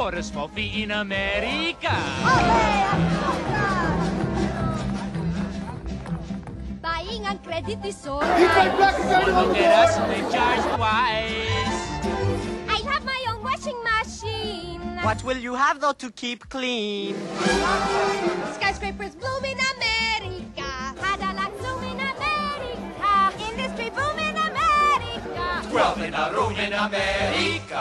voor een smoffie in Amerika. Buying on credit is so Look at us and they charge twice. I have my own washing machine. What will you have though to keep clean? Skyscrapers bloom in America. Cadillac zoom in America. Industry boom in America. 12 in a room in America.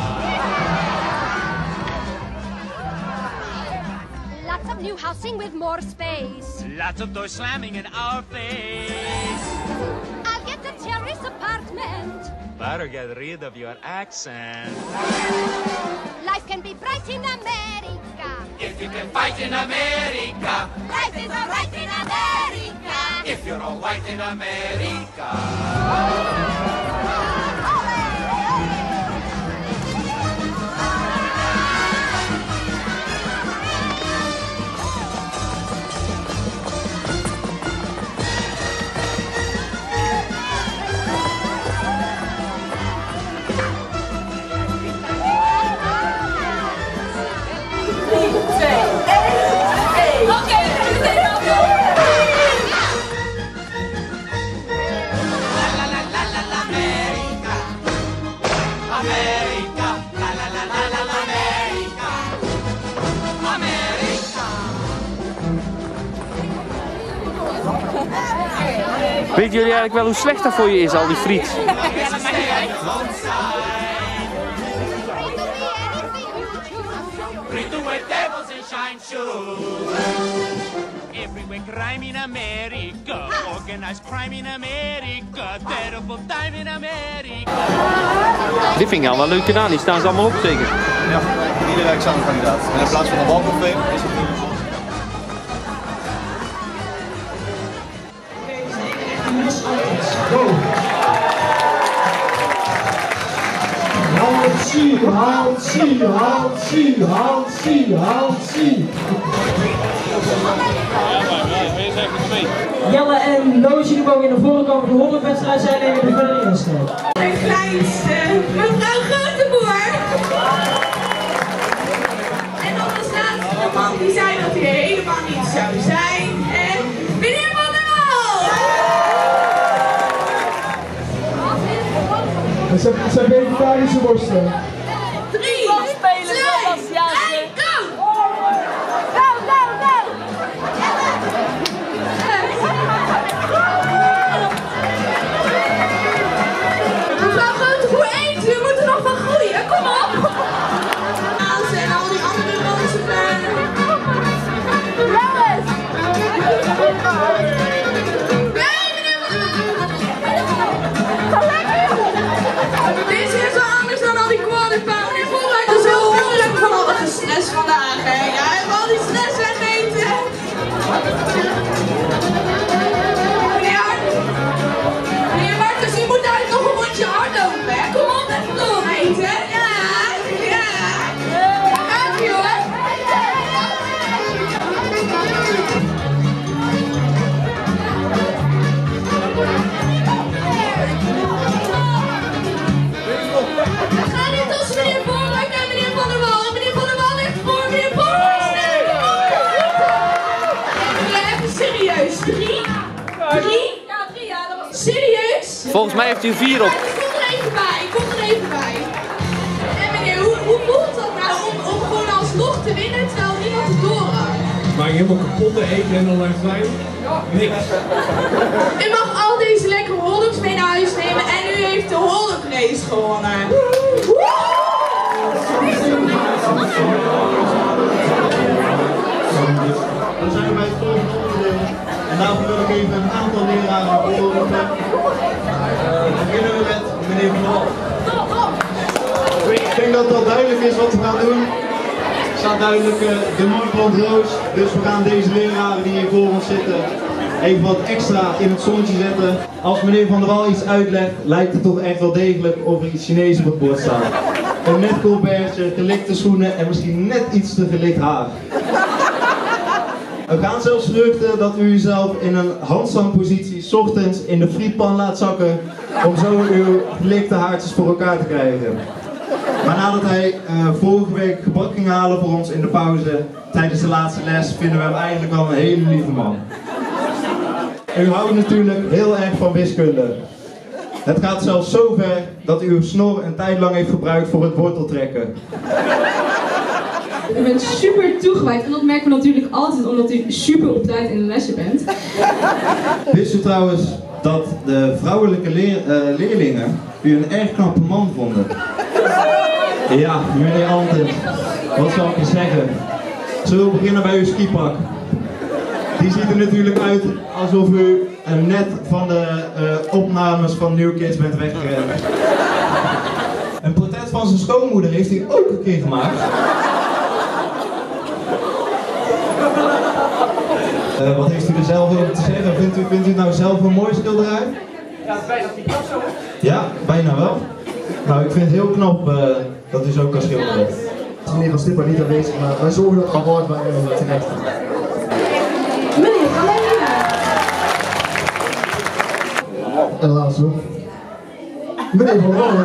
Lots of new housing with more space. Lots of doors slamming in our face. I'll get a terrace apartment. Better get rid of your accent. Life can be bright in America. If you can fight in America. Life is alright in America. If you're all white in America. Weten jullie eigenlijk wel hoe slecht dat voor je is, al die friet? Everywhere crime in America, organized crime in America, terrible time in America. Dit vind ik al wel leuk gedaan, die staan ze allemaal op zeker? Ja, iedere examenkandidaat. En in plaats van een walkcafé is het nu een Jelle en Loosje die mogen in de voren komen voor de honderdwedstrijd zijn en de verder instellen. De kleinste, mevrouw Groteboer. En dan de laatste man die zei dat hij helemaal niet zou zijn. En meneer Van der Wal. Het zijn vegetarische worsten. 3, 2, 1, go! Go, go, go! Mevrouw Groteboer eet, u moet er nog van groeien, kom op! En al die andere roze plannen. Jongens! Nee, meneer Dit is weer zo anders dan al die quarter pounder. Vooruit is heel moeilijk van al de stress vandaag, hè? Ja, hebben al die stress wegeten. Meneer Martens, u moet daar nog een rondje hardlopen, hè? Kom op, even doorrijden. Ja, ja. Gaat ie, hoor. Ga niet als meneer Vooruit naar meneer Van der Wal. En meneer Van der Wal ligt voor meneer Vooruit. Even serieus. 3? Ja, 3 ja. Serieus? Volgens mij heeft hij 4 op. Kom er even bij, kom er even bij. En meneer, hoe voelt dat nou om gewoon alsnog te winnen terwijl niemand het doorhoudt? Maar je helemaal kapot te eten en dan langs mij? Niks. U mag al deze lekkere hotdogs mee naar huis nemen en u heeft de hotdog race gewonnen. Dan zijn we bij het volgende onderdeel. En daarvoor wil ik even een aantal leraren oproepen. Dan beginnen we met meneer Van Wal. Ik denk dat het al duidelijk is wat we gaan doen. Er staat duidelijk de Noordbrand roos. Dus we gaan deze leraren die hier voor ons zitten even wat extra in het zonnetje zetten. Als meneer Van der Wal iets uitlegt, lijkt het toch echt wel degelijk of er iets Chinees op het bord staat. Een net colbertje, gelikte schoenen en misschien net iets te gelikt haar. We gaan zelfs vruchten dat u uzelf in een handstandpositie 's ochtends in de frietpan laat zakken om zo uw gelikte haartjes voor elkaar te krijgen. Maar nadat hij vorige week gebak ging halen voor ons in de pauze tijdens de laatste les, vinden we hem eigenlijk wel een hele lieve man. U houdt natuurlijk heel erg van wiskunde. Het gaat zelfs zo ver dat u uw snor een tijd lang heeft gebruikt voor het worteltrekken. U bent super toegewijd en dat merken we natuurlijk altijd omdat u super op tijd in de lesje bent. Wist u trouwens dat de vrouwelijke leerlingen u een erg knappe man vonden? Ja, meneer Anten, wat zal ik je zeggen? Zullen we beginnen bij uw skipak? Die ziet er natuurlijk uit alsof u net van de opnames van New Kids bent weggerend. Een portret van zijn schoonmoeder heeft hij ook een keer gemaakt. Wat heeft u er zelf over te zeggen? Vindt u het nou zelf een mooie schilderij? Ja, bijna Picasso. Ja, bijna wel. Nou, ik vind het heel knap dat u zo kan schilderen. Meneer Van Stipper niet aanwezig, maar wij zorgen dat het award bij u terecht gaat. Meneer Galena. En laatste. Meneer Van Rollen.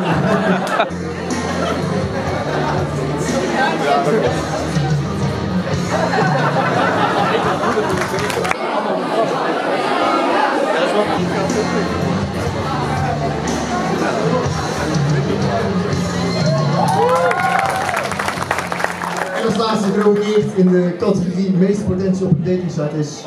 En als laatste genomineerd in de categorie meeste potentie op een datingsite is...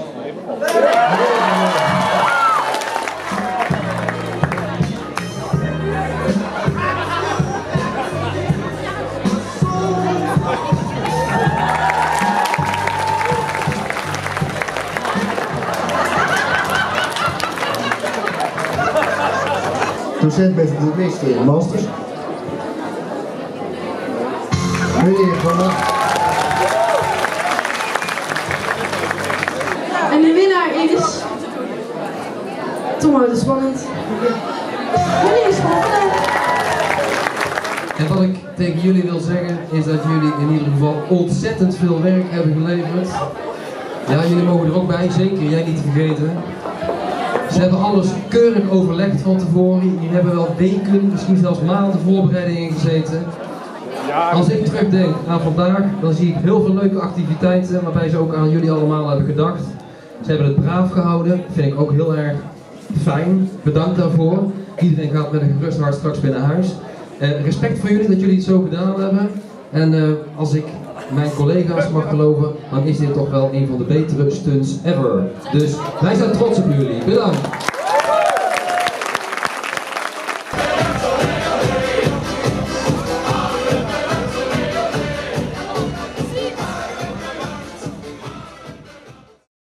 docent met de meeste masters. Meneer Van Nacht. En de winnaar is... Tom houdt het spannend. Meneer Schotten. En wat ik tegen jullie wil zeggen is dat jullie in ieder geval ontzettend veel werk hebben geleverd. Ja, jullie mogen er ook bij, zeker jij niet te vergeten. Ze hebben alles keurig overlegd van tevoren. Jullie hebben wel weken, misschien zelfs maanden voorbereiding in gezeten. Als ik terugdenk aan vandaag, dan zie ik heel veel leuke activiteiten waarbij ze ook aan jullie allemaal hebben gedacht. Ze hebben het braaf gehouden, vind ik ook heel erg fijn. Bedankt daarvoor. Iedereen gaat met een gerust hart straks weer naar huis. Respect voor jullie dat jullie het zo gedaan hebben. En als ik mijn collega's mag geloven, dan is dit toch wel een van de betere stunts ever. Dus wij zijn trots op jullie. Bedankt!